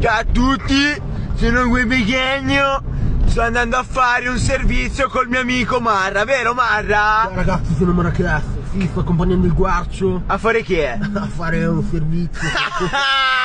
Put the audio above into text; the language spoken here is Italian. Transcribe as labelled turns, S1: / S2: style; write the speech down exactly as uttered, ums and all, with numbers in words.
S1: Ciao a tutti, sono Gue Pechegno. Sto andando a fare un servizio col mio amico Marra, vero Marra?
S2: Ciao ragazzi, sono Marrakesh. Sì, sto accompagnando il Guarcio.
S1: A fare che?
S2: A fare un servizio.